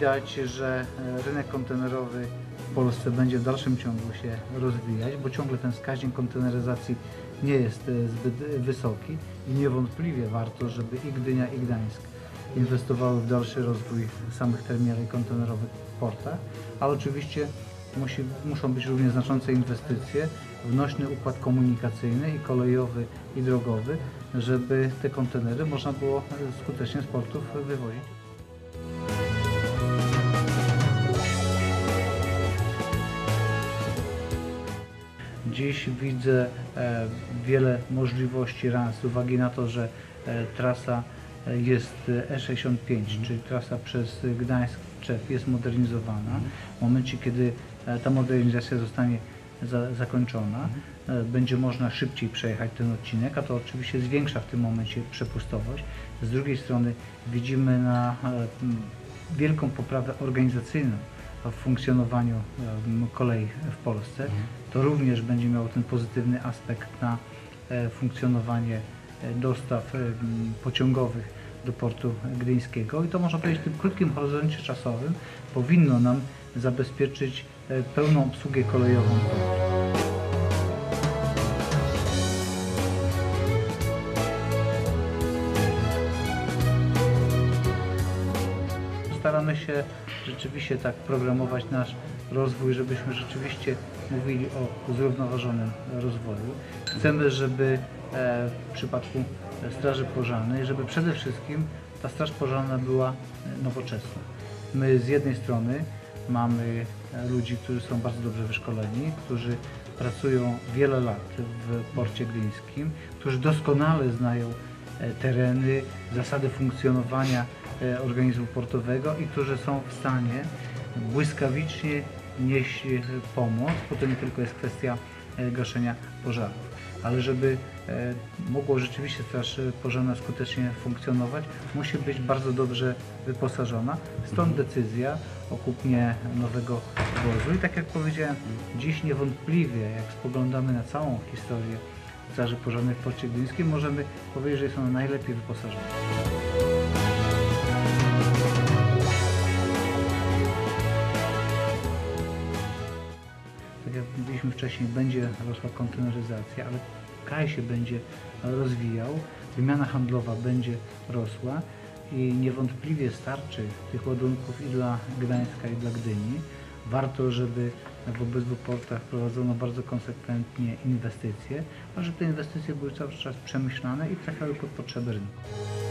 Widać, że rynek kontenerowy w Polsce będzie w dalszym ciągu się rozwijać, bo ciągle ten wskaźnik konteneryzacji nie jest zbyt wysoki i niewątpliwie warto, żeby i Gdynia, i Gdańsk inwestowały w dalszy rozwój samych terminali kontenerowych w portach, ale oczywiście muszą być również znaczące inwestycje w nośny układ komunikacyjny i kolejowy, i drogowy, żeby te kontenery można było skutecznie z portów wywozić. Dziś widzę wiele możliwości z uwagi na to, że trasa jest E65, czyli trasa przez Gdańsk-Czech jest modernizowana. W momencie, kiedy ta modernizacja zostanie zakończona, będzie można szybciej przejechać ten odcinek, a to oczywiście zwiększa w tym momencie przepustowość. Z drugiej strony widzimy wielką poprawę organizacyjną w funkcjonowaniu kolei w Polsce. To również będzie miało ten pozytywny aspekt na funkcjonowanie dostaw pociągowych do portu gdyńskiego i to można powiedzieć w tym krótkim horyzoncie czasowym powinno nam zabezpieczyć pełną obsługę kolejową portu. Staramy się rzeczywiście tak programować nasz rozwój, żebyśmy rzeczywiście mówili o zrównoważonym rozwoju. Chcemy, żeby w przypadku Straży Pożarnej, żeby przede wszystkim ta Straż Pożarna była nowoczesna. My z jednej strony mamy ludzi, którzy są bardzo dobrze wyszkoleni, którzy pracują wiele lat w porcie gdyńskim, którzy doskonale znają tereny, zasady funkcjonowania organizmu portowego i którzy są w stanie błyskawicznie nieść pomoc, bo to nie tylko jest kwestia gaszenia pożarów. Ale żeby mogło rzeczywiście Straż Pożarna skutecznie funkcjonować, musi być bardzo dobrze wyposażona. Stąd decyzja o kupnie nowego wozu. I tak jak powiedziałem, dziś niewątpliwie, jak spoglądamy na całą historię Straży Pożarnej w porcie gdyńskim, możemy powiedzieć, że jest ona najlepiej wyposażona. Tak jak mówiliśmy wcześniej, będzie rosła konteneryzacja, ale kraj się będzie rozwijał, wymiana handlowa będzie rosła i niewątpliwie starczy tych ładunków i dla Gdańska, i dla Gdyni. Warto, żeby w obydwu portach prowadzono bardzo konsekwentnie inwestycje, a żeby te inwestycje były cały czas przemyślane i trafiały pod potrzeby rynku.